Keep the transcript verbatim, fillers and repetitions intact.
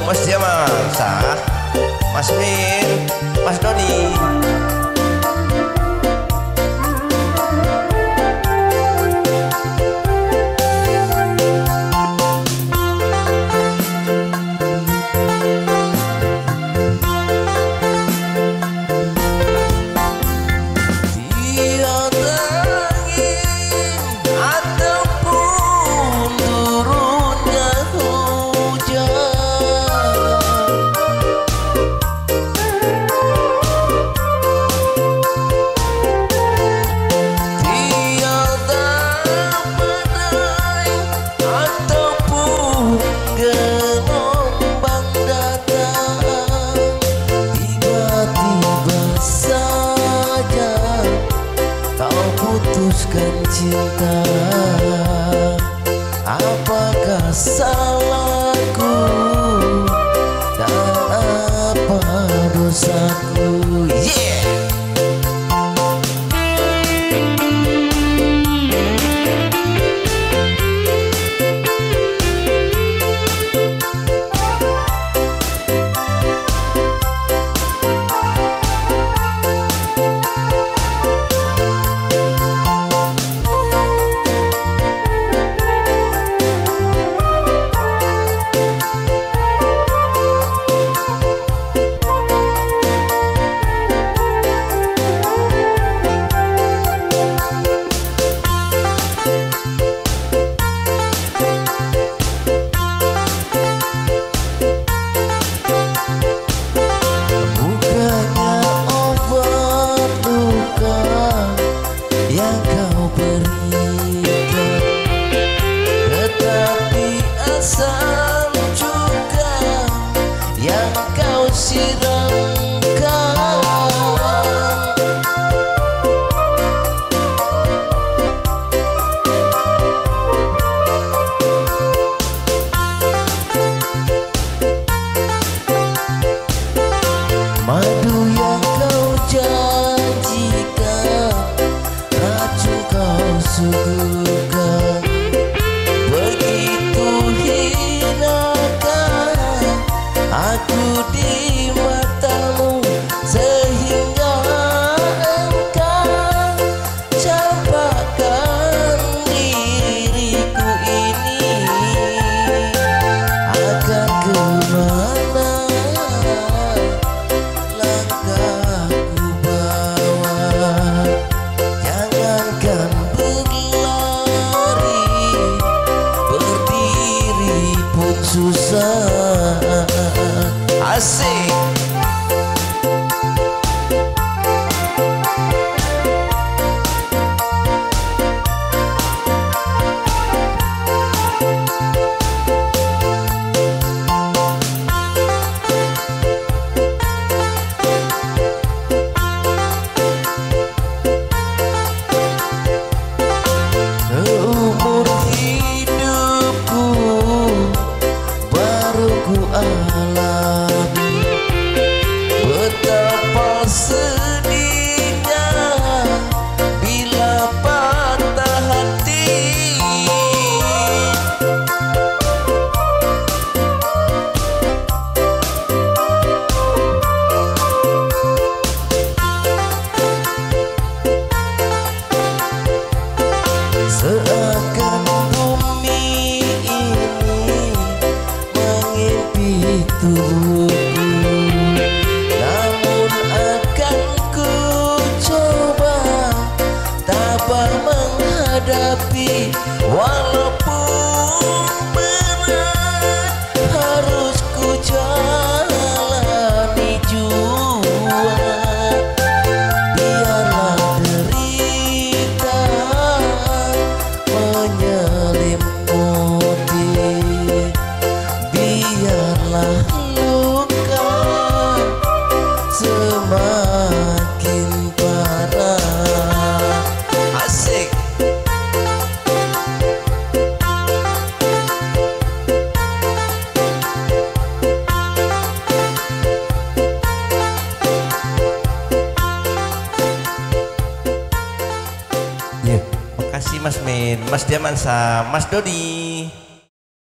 Mas Diamansa, Mas Min, Mas Doni. Putuskan cinta, apakah salahku dan apa dosaku? Yeah. Madu yang kau janjikan, racun kau suguhkan, begitu hinakan aku di matamu, sehingga engkau campakkan diriku ini akan kemana langkahku bawa. Jangankan berlari, berdiri pun susah. Asik. Seumur hidupku baru ku alami betapa sedihnya bila patah hati. Seakan bumi ini menghimpit tubuhku, namun akan ku coba tabah menghadapi. Walaupun berat harus ku jalani jua, biarlah derita menyelimuti, biarlah luka semakin parah. Asik. Yeah. Makasih Mas Min, Mas Diamansa, Mas Dodi.